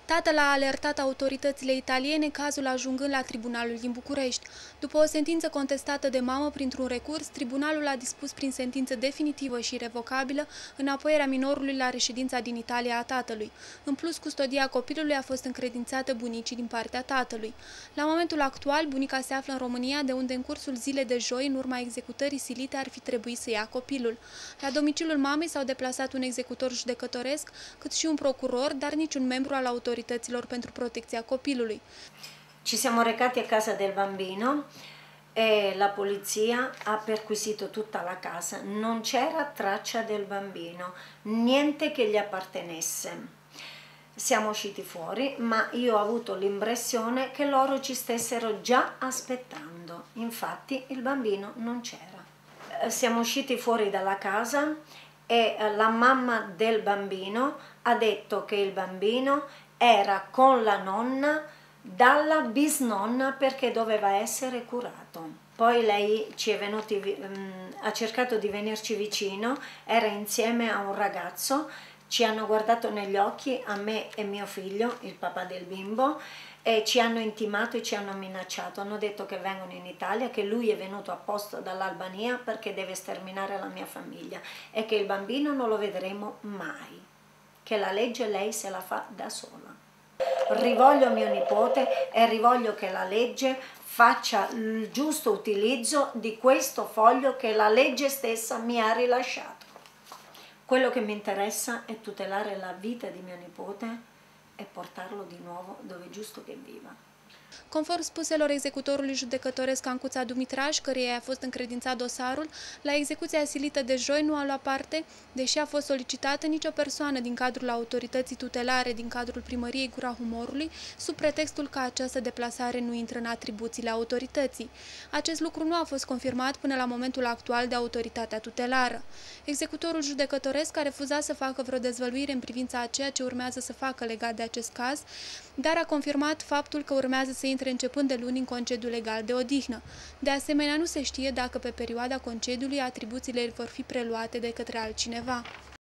Tatăl a alertat autoritățile italiene, cazul ajungând la tribunalul din București. După o sentință contestată de mamă printr-un recurs, tribunalul a dispus prin sentință definitivă și irrevocabilă înapoierea minorului la reședința din Italia a tatălui. În plus, custodia copilului a fost încredințată bunicii din partea tatălui. La momentul actual, bunica se află în România, de unde în cursul zilei de joi, în urma executării silite, ar fi trebuit să ia copilul. La domiciliul mamei s-au deplasat un executor judecătoresc, cât și un procuror, dar niciun membru al autorităților pentru protecția copilului. Ci siamo recati a casa del bambino e la polizia ha perquisito tutta la casa. Non c'era traccia del bambino, niente che gli appartenesse. Siamo usciti fuori, ma io ho avuto l'impressione che loro ci stessero già aspettando. Infatti il bambino non c'era. Siamo usciti fuori dalla casa e la mamma del bambino ha detto che il bambino era con la nonna dalla bisnonna perché doveva essere curato. Poi lei ha cercato di venirci vicino, era insieme a un ragazzo, ci hanno guardato negli occhi, a me e mio figlio, il papà del bimbo, e ci hanno intimato e ci hanno minacciato, hanno detto che vengono in Italia, che lui è venuto apposta dall'Albania perché deve sterminare la mia famiglia e che il bambino non lo vedremo mai, che la legge lei se la fa da sola. Rivoglio mio nipote e rivoglio che la legge faccia il giusto utilizzo di questo foglio che la legge stessa mi ha rilasciato. Quello che mi interessa è tutelare la vita di mio nipote e portarlo di nuovo dove è giusto che viva. Conform spuselor executorului judecătoresc Ancuța Dumitraș, căreia a fost încredințat dosarul, la execuția silită de joi nu a luat parte, deși a fost solicitată nicio persoană din cadrul autorității tutelare din cadrul primăriei Gura Humorului, sub pretextul că această deplasare nu intră în atribuțiile autorității. Acest lucru nu a fost confirmat până la momentul actual de autoritatea tutelară. Executorul judecătoresc a refuzat să facă vreo dezvăluire în privința a ceea ce urmează să facă legat de acest caz, dar a confirmat faptul că urmează să intre începând de luni în concediu legal de odihnă. De asemenea, nu se știe dacă pe perioada concediului atribuțiile vor fi preluate de către altcineva.